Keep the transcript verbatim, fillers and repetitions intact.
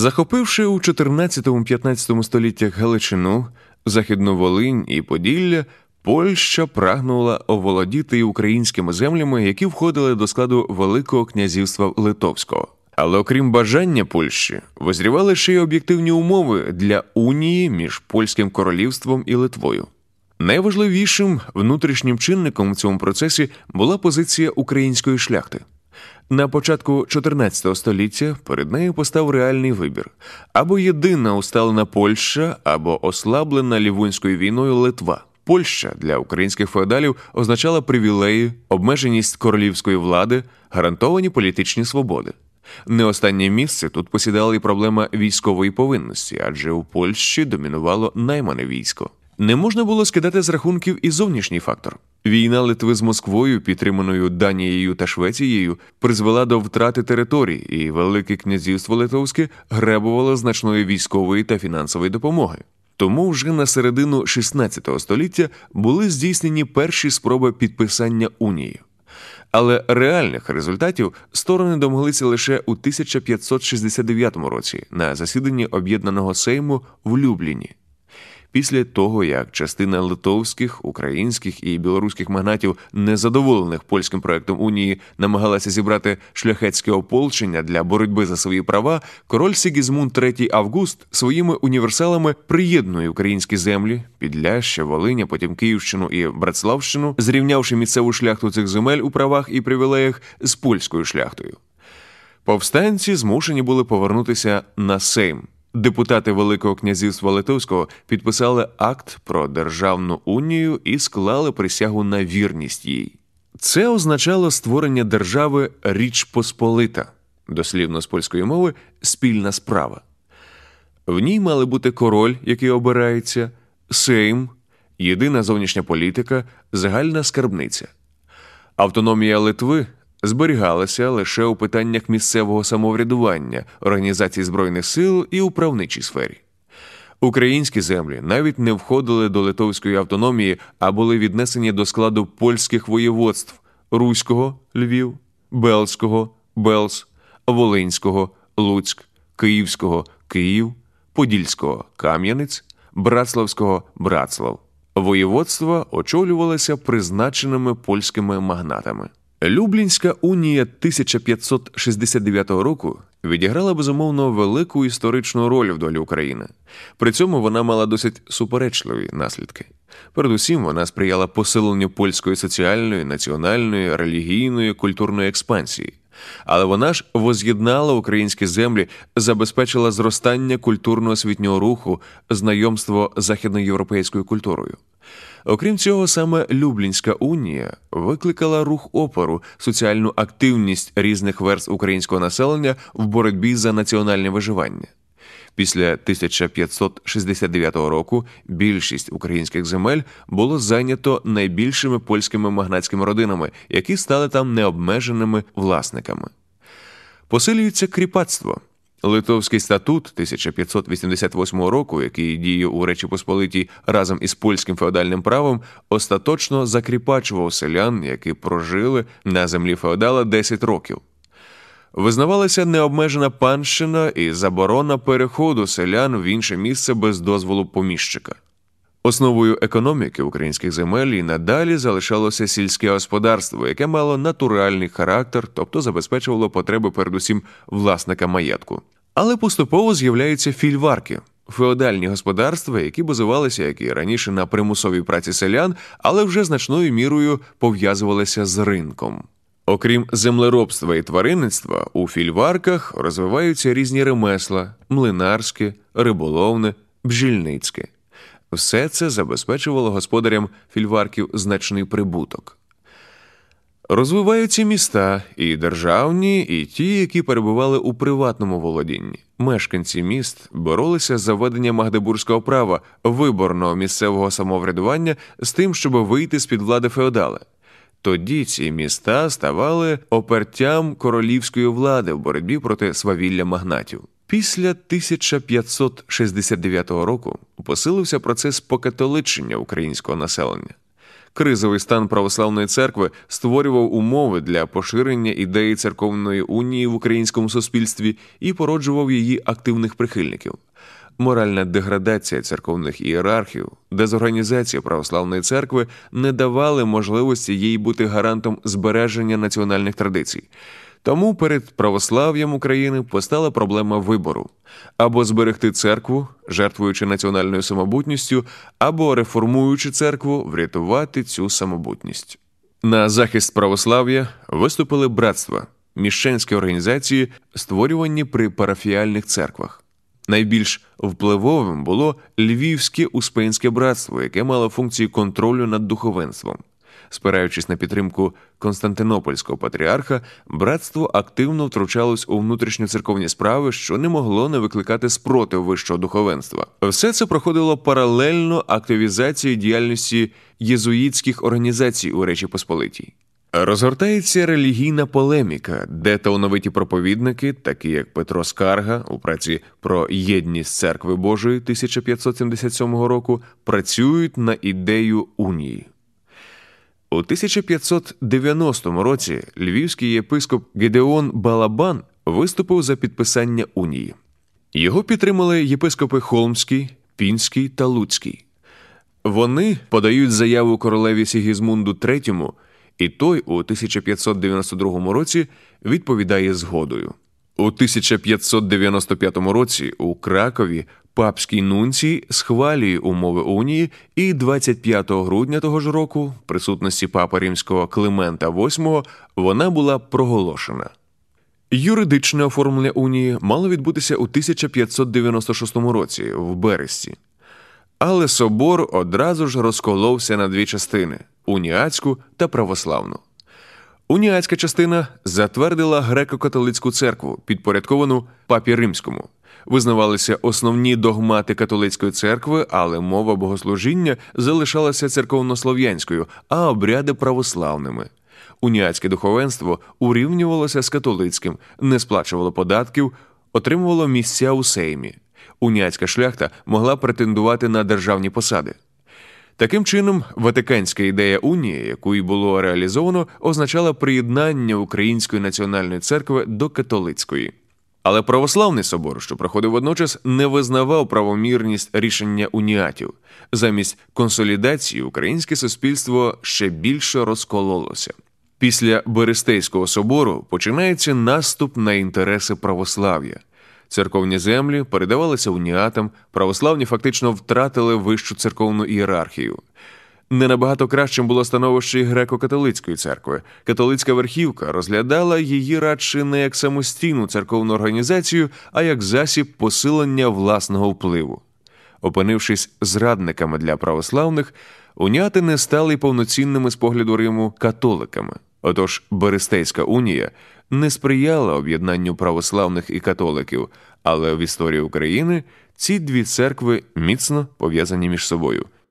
Захопивши у чотирнадцятому-п'ятнадцятому століттях Галичину, Західну Волинь і Поділля, Польща прагнула оволодіти й українськими землями, які входили до складу Великого князівства Литовського. Але окрім бажання Польщі, визрівали ще й об'єктивні умови для унії між Польським королівством і Литвою. Найважливішим внутрішнім чинником в цьому процесі була позиція української шляхти. На початку чотирнадцятого століття перед нею постав реальний вибір – або єдина усталена Польща, або ослаблена Лівунською війною Литва. Польща для українських феодалів означала привілеї, обмеженість королівської влади, гарантовані політичні свободи. Не останнє місце тут посідала і проблема військової повинності, адже у Польщі домінувало наймане військо. Не можна було скидати з рахунків і зовнішній фактор. Війна Литви з Москвою, підтриманою Данією та Швецією, призвела до втрати територій, і Велике князівство Литовське гребувало значної військової та фінансової допомоги. Тому вже на середину шістнадцятого століття були здійснені перші спроби підписання унії. Але реальних результатів сторони домоглися лише у тисяча п'ятсот шістдесят дев'ятому році на засіданні Об'єднаного Сейму в Любліні. Після того, як частина литовських, українських і білоруських магнатів, незадоволених польським проектом унії, намагалася зібрати шляхетське ополчення для боротьби за свої права, король Сігізмунд третій Август своїми універсалами приєднує українські землі, Підляшшя, Волиня, потім Київщину і Братславщину, зрівнявши місцеву шляхту цих земель у правах і привілеях з польською шляхтою. Повстанці змушені були повернутися на Сейм. Депутати Великого князівства Литовського підписали акт про державну унію і склали присягу на вірність їй. Це означало створення держави Річ Посполита, дослівно з польської мови «спільна справа». В ній мали бути король, який обирається, Сейм, єдина зовнішня політика, загальна скарбниця. Автономія Литви зберігалася лише у питаннях місцевого самоврядування, організації збройних сил і управничій сфері. Українські землі навіть не входили до литовської автономії, а були віднесені до складу польських воєводств – Руського – Львів, Белзького – Белз, Волинського – Луцьк, Київського – Київ, Подільського – Кам'янець, Братславського – Братслав. Воєводства очолювалися призначеними польськими магнатами. Люблінська унія тисяча п'ятсот шістдесят дев'ятого року відіграла, безумовно, велику історичну роль в долі України. При цьому вона мала досить суперечливі наслідки. Передусім, вона сприяла посиленню польської соціальної, національної, релігійної, культурної експансії. Але вона ж воз'єднала українські землі, забезпечила зростання культурно-освітнього руху, знайомство з західноєвропейською культурою. Окрім цього, саме Люблінська унія викликала рух опору, соціальну активність різних верств українського населення в боротьбі за національне виживання. Після тисяча п'ятсот шістдесят дев'ятого року більшість українських земель було зайнято найбільшими польськими магнатськими родинами, які стали там необмеженими власниками. Посилюється кріпацтво. Литовський статут тисяча п'ятсот вісімдесят восьмого року, який діє у Речі Посполитій разом із польським феодальним правом, остаточно закріпачував селян, які прожили на землі феодала десять років. Визнавалася необмежена панщина і заборона переходу селян в інше місце без дозволу поміщика. Основою економіки українських земель і надалі залишалося сільське господарство, яке мало натуральний характер, тобто забезпечувало потреби передусім власника маєтку. Але поступово з'являються фільварки – феодальні господарства, які базувалися, як і раніше, на примусовій праці селян, але вже значною мірою пов'язувалися з ринком. Окрім землеробства і тваринництва, у фільварках розвиваються різні ремесла – млинарське, риболовне, бджільницьке. Все це забезпечувало господарям фільварків значний прибуток. Розвиваються міста – і державні, і ті, які перебували у приватному володінні. Мешканці міст боролися за введення магдебурзького права, виборного місцевого самоврядування з тим, щоб вийти з-під влади феодала. Тоді ці міста ставали опертям королівської влади в боротьбі проти свавілля магнатів. Після тисяча п'ятсот шістдесят дев'ятого року посилився процес покатоличення українського населення. Кризовий стан православної церкви створював умови для поширення ідеї церковної унії в українському суспільстві і породжував її активних прихильників. Моральна деградація церковних ієрархів, дезорганізація православної церкви не давали можливості їй бути гарантом збереження національних традицій. Тому перед православ'ям України постала проблема вибору – або зберегти церкву, жертвуючи національною самобутністю, або, реформуючи церкву, врятувати цю самобутність. На захист православ'я виступили братства – міщенські організації, створювані при парафіяльних церквах. Найбільш впливовим було Львівське Успенське братство, яке мало функції контролю над духовенством. Спираючись на підтримку Константинопольського патріарха, братство активно втручалось у внутрішньоцерковні справи, що не могло не викликати спротив вищого духовенства. Все це проходило паралельно активізації діяльності єзуїтських організацій у Речі Посполитій. Розгортається релігійна полеміка, де талановиті проповідники, такі як Петро Скарга у праці про єдність Церкви Божої тисяча п'ятсот сімдесят сьомого року, працюють на ідею унії. У тисяча п'ятсот дев'яностому році львівський єпископ Гедеон Балабан виступив за підписання унії. Його підтримали єпископи Холмський, Пінський та Луцький. Вони подають заяву королеві Сігізмунду третьому, і той у тисяча п'ятсот дев'яносто другому році відповідає згодою. У тисяча п'ятсот дев'яносто п'ятому році у Кракові папський нунцій схвалює умови унії, і двадцять п'ятого грудня того ж року, в присутності папи римського Климента восьмого, вона була проголошена. Юридичне оформлення унії мало відбутися у тисяча п'ятсот дев'яносто шостому році в Бересті. Але собор одразу ж розколовся на дві частини – уніатську та православну. Уніатська частина затвердила греко-католицьку церкву, підпорядковану папі римському. Визнавалися основні догмати католицької церкви, але мова богослужіння залишалася церковнослов'янською, а обряди православними. Уніатське духовенство урівнювалося з католицьким, не сплачувало податків, отримувало місця у сеймі. Уніатська шляхта могла претендувати на державні посади. Таким чином, ватиканська ідея унії, яку й було реалізовано, означала приєднання Української національної церкви до католицької. Але православний собор, що проходив водночас, не визнавав правомірність рішення уніатів. Замість консолідації українське суспільство ще більше розкололося. Після Берестейського собору починається наступ на інтереси православ'я. Церковні землі передавалися уніатам, православні фактично втратили вищу церковну ієрархію. Не набагато кращим було становище і греко-католицької церкви. Католицька верхівка розглядала її радше не як самостійну церковну організацію, а як засіб посилення власного впливу. Опинившись зрадниками для православних, уніати не стали повноцінними з погляду Риму католиками. Отож, Берестейська унія не сприяла об'єднанню православних і католиків, але в історії України ці дві церкви міцно пов'язані між собою –